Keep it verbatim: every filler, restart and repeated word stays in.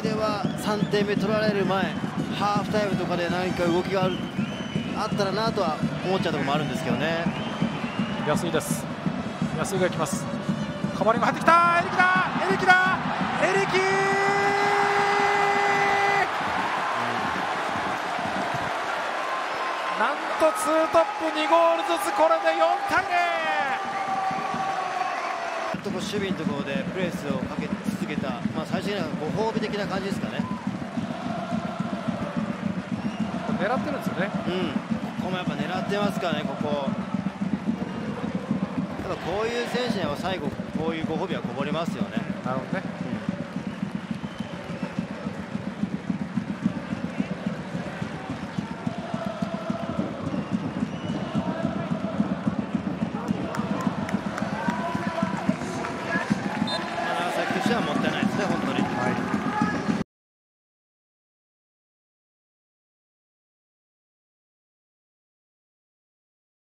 ではさんてんめ取られる前、ハーフタイムとかで何か動きがあるあったらなとは思っちゃうところもあるんですけどね。 安井です。安井が行きます。カバーリング入ってきた。エリキだエリキだエリキ、なんとツートップにゴールずつ、これでよんたいゼロ。 とこ守備のところでプレスをかけ続けた、まあ、最終的にはご褒美的な感じですかね。 狙ってるんですよね。 うん、ここもやっぱ狙ってますからね。ここただこういう選手には最後こういうご褒美はこぼれますよね。 なるほどね。 長崎としてはもったいないですね、本当に。